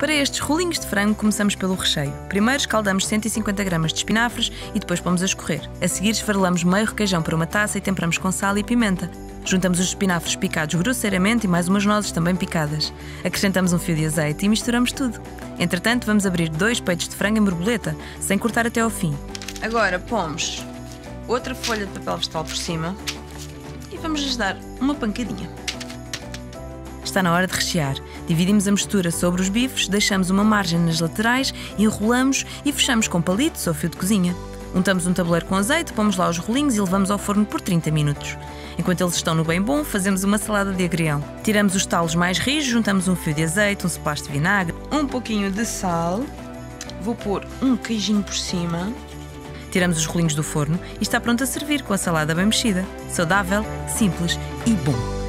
Para estes rolinhos de frango começamos pelo recheio. Primeiro escaldamos 150 gramas de espinafres e depois pomos a escorrer. A seguir esfarelamos meio requeijão para uma taça e temperamos com sal e pimenta. Juntamos os espinafres picados grosseiramente e mais umas nozes também picadas. Acrescentamos um fio de azeite e misturamos tudo. Entretanto, vamos abrir 2 peitos de frango em borboleta, sem cortar até ao fim. Agora pomos outra folha de papel vegetal por cima e vamos-lhes dar uma pancadinha. Está na hora de rechear. Dividimos a mistura sobre os bifes, deixamos uma margem nas laterais, enrolamos e fechamos com palitos ou fio de cozinha. Untamos um tabuleiro com azeite, pomos lá os rolinhos e levamos ao forno por 30 minutos. Enquanto eles estão no bem bom, fazemos uma salada de agrião. Tiramos os talos mais rijos, juntamos um fio de azeite, um splash de vinagre, um pouquinho de sal. Vou pôr um queijinho por cima. Tiramos os rolinhos do forno e está pronto a servir com a salada bem mexida. Saudável, simples e bom.